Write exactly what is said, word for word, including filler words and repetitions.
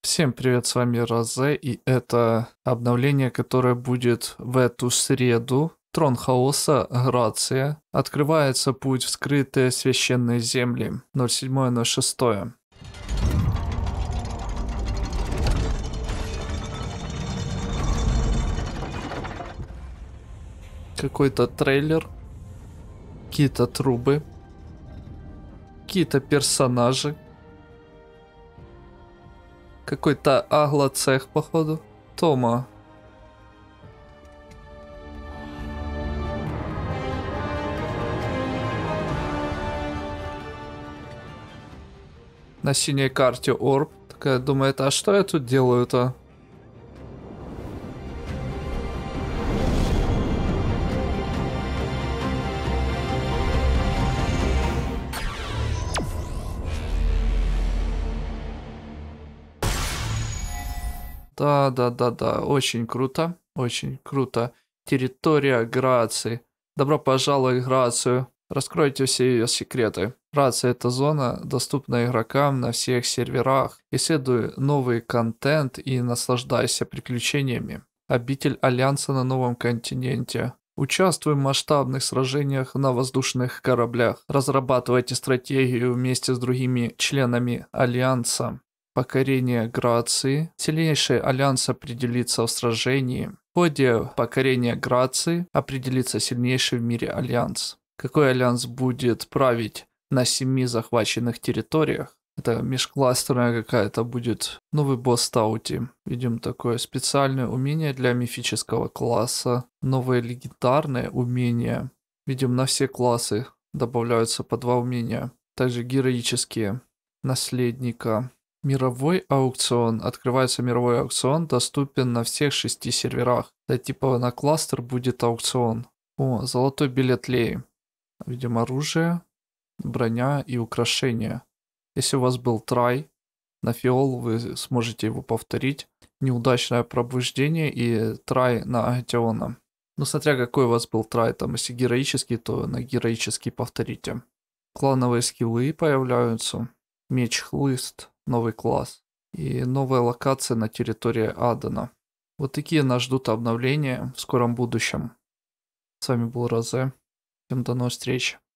Всем привет, с вами Розе, и это обновление, которое будет в эту среду. Трон Хаоса, Грация. Открывается путь в скрытые священные земли. ноль седьмое ноль шестое. Какой-то трейлер. Какие-то трубы. Какие-то персонажи. Какой-то аглоцех, походу. Тома. На синей карте орб. Такая думает, а что я тут делаю-то? Да, да, да, да, очень круто, очень круто. Территория Грации. Добро пожаловать в Грацию. Раскройте все ее секреты. Грация — это зона, доступная игрокам на всех серверах. Исследуй новый контент и наслаждайся приключениями. Обитель Альянса на новом континенте. Участвуй в масштабных сражениях на воздушных кораблях. Разрабатывайте стратегию вместе с другими членами Альянса. Покорение Грации. Сильнейший Альянс определится в сражении. В ходе покорения Грации определится сильнейший в мире Альянс. Какой Альянс будет править на семи захваченных территориях? Это межкластерная какая-то будет. Новый босс Таути. Видим такое специальное умение для мифического класса. Новые легендарные умения. Видим, на все классы добавляются по два умения. Также героические. Наследника. Мировой аукцион. Открывается мировой аукцион, доступен на всех шести серверах. Да, типа на кластер будет аукцион. О, золотой билет Леи. Видим оружие, броня и украшения. Если у вас был трай на фиол, вы сможете его повторить. Неудачное пробуждение и трай на Агатиона. Ну, смотря какой у вас был трай, там, если героический, то на героический повторите. Клановые скиллы появляются. Меч-хлыст. Новый класс. И новая локация на территории Адена. Вот такие нас ждут обновления в скором будущем. С вами был Розе. Всем до новых встреч.